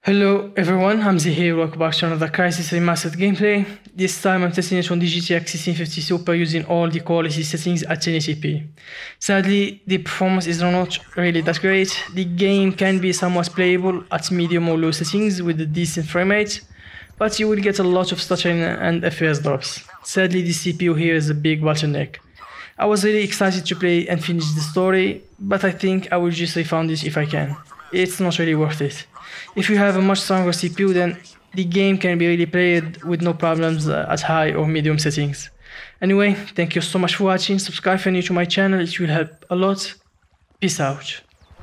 Hello everyone, Hamzi here, welcome back to another Crysis Remastered gameplay. This time I'm testing it on the GTX 1650 Super using all the quality settings at 1080p. Sadly, the performance is not really that great. The game can be somewhat playable at medium or low settings with a decent frame rate, but you will get a lot of stuttering and FPS drops. Sadly, the CPU here is a big bottleneck. I was really excited to play and finish the story, but I think I will just refund it if I can. It's not really worth it. If you have a much stronger CPU, then the game can be really played with no problems at high or medium settings. Anyway, thank you so much for watching. Subscribe if you're new to my channel, it will help a lot. Peace out.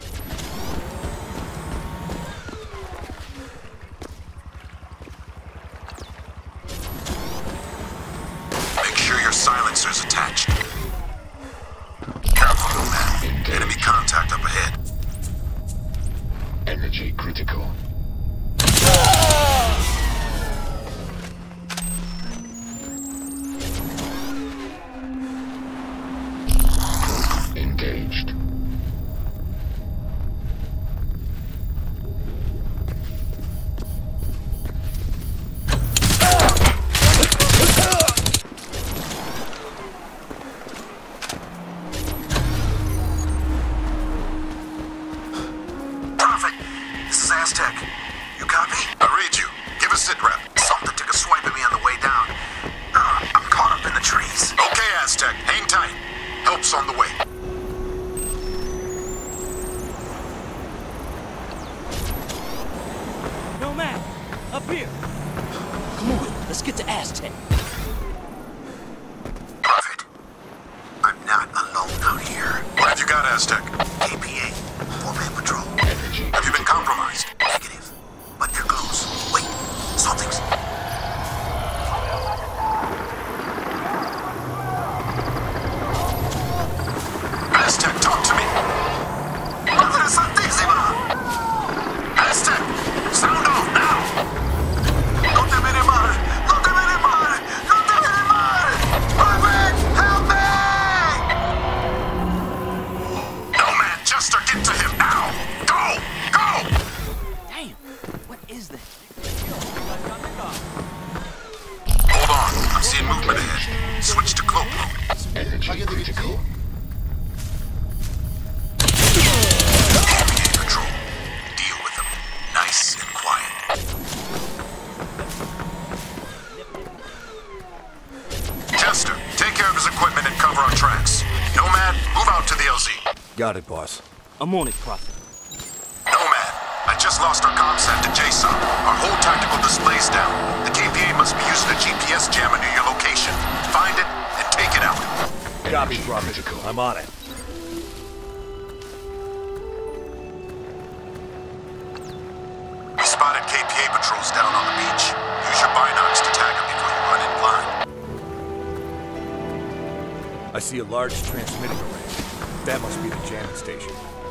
Make sure your silencer's attached. Careful, man. Enemy contact up ahead. Energy critical. Engaged. Aztec, you copy? I read you. Give a sit rep. Something took a swipe at me on the way down. I'm caught up in the trees. Okay, Aztec, hang tight. Help's on the way. No man, up here. Come on, let's get to Aztec. Prophet, I'm not alone out here. What have you got, Aztec? KPA, 4-man patrol. Have you been compromised? Negative. But they're close. Wait, something's... Aztec, talk to me! Madre Santísima! Aztec, sound off now! No te veré mal! No te veré mal! No te veré mal! Prophet, help me! No man, Chester, get to him now! Go! Go! Damn, what is that? Hold on, I'm seeing movement ahead. Switch to cloak mode. Energy critical. KPA patrol. Deal with them. Nice and quiet. Chester, take care of his equipment and cover our tracks. Nomad, move out to the LZ. Got it, boss. I'm on it, Prophet. Nomad, I just lost our comsat to JSON. Our whole tactical display's down. The KPA must be using a GPS jammer near your location. Find it and take it out. Copy, Prophet. I'm on it. We spotted KPA patrols down on the beach. Use your binocs to tag them before you run in blind. I see a large transmitting array. That must be the jamming station.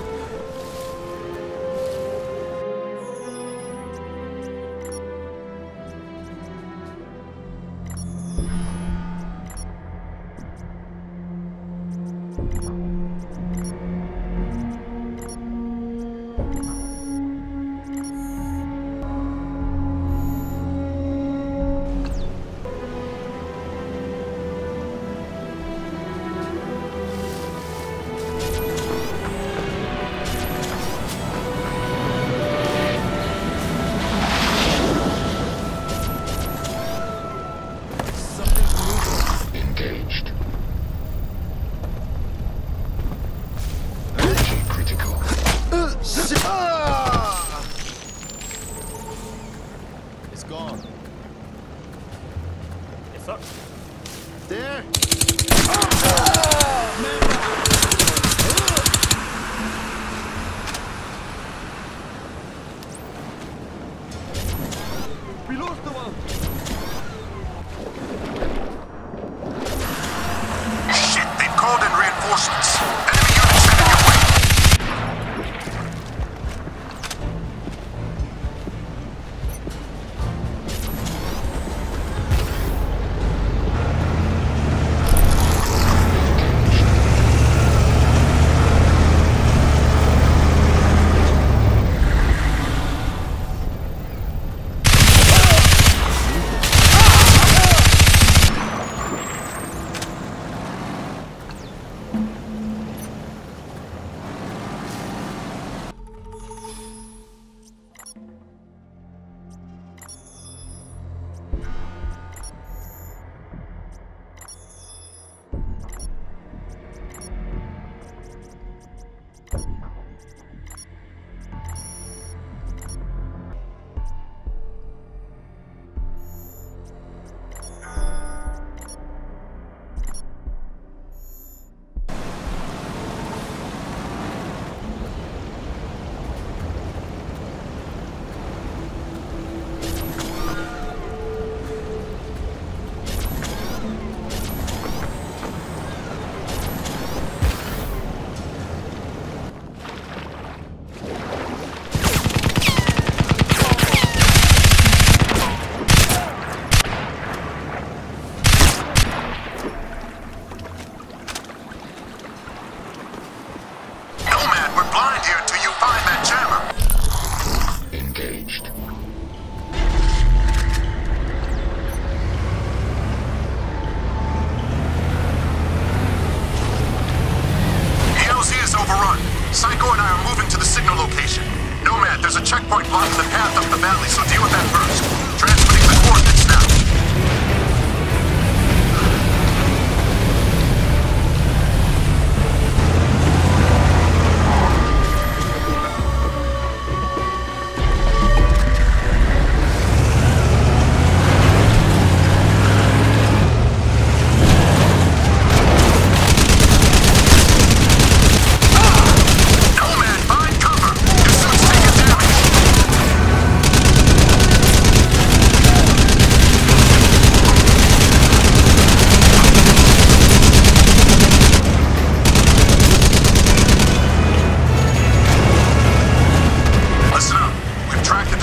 Engaged. Energy critical. It's gone. Yes, sir. There. We lost the one. Shit, they've called in reinforcements. Enemy units headed your way.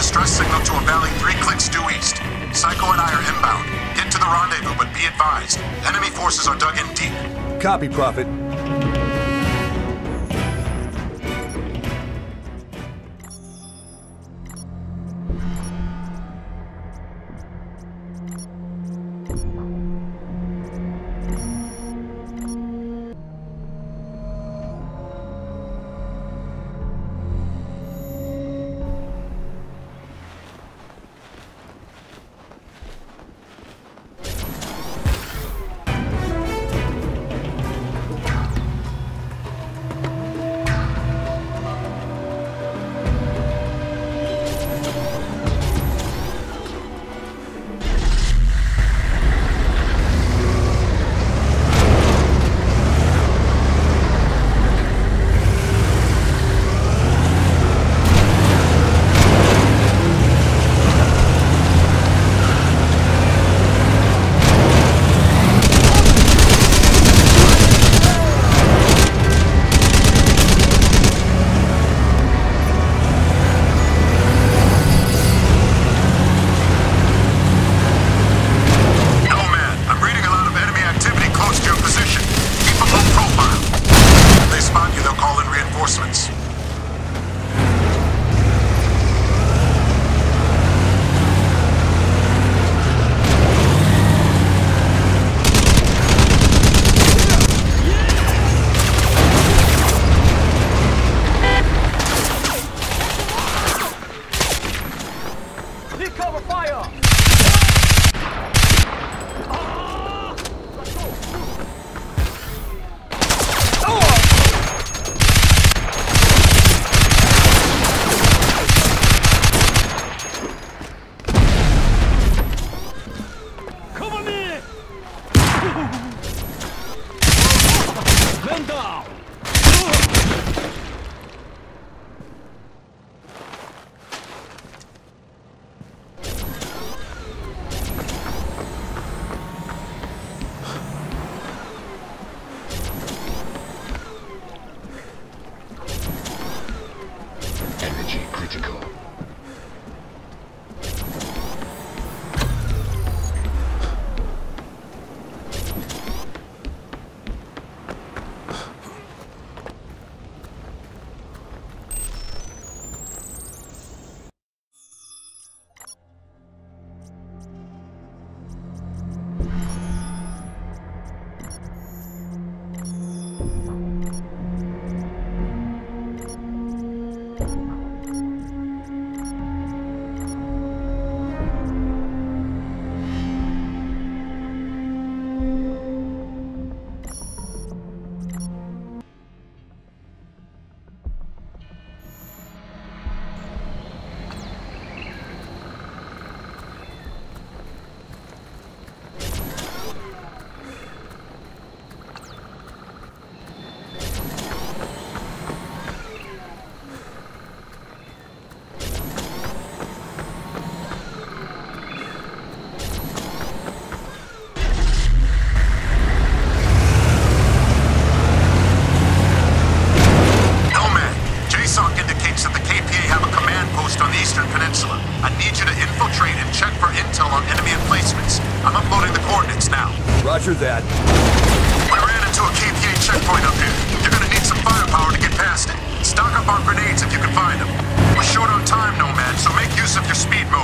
distress signal to a valley 3 clicks due east. Psycho and I are inbound. Get to the rendezvous, but be advised. Enemy forces are dug in deep. Copy, Prophet. Roger that. We ran into a KPA checkpoint up here. You're gonna need some firepower to get past it. Stock up on grenades if you can find them. We're short on time, Nomad, so make use of your speed mode.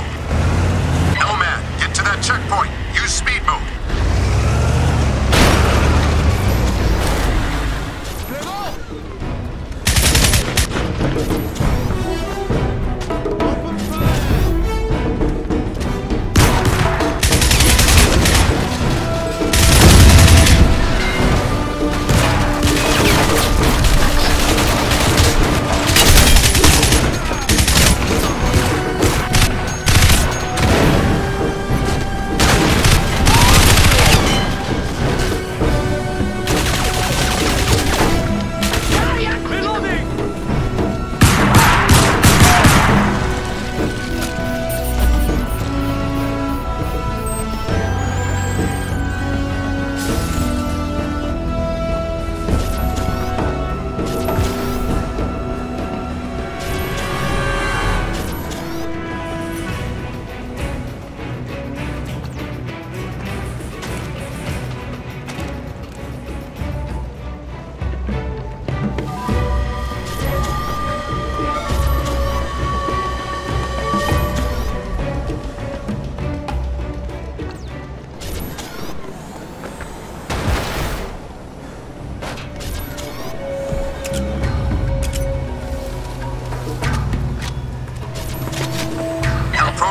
Nomad, get to that checkpoint. Use speed mode.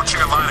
watching a violent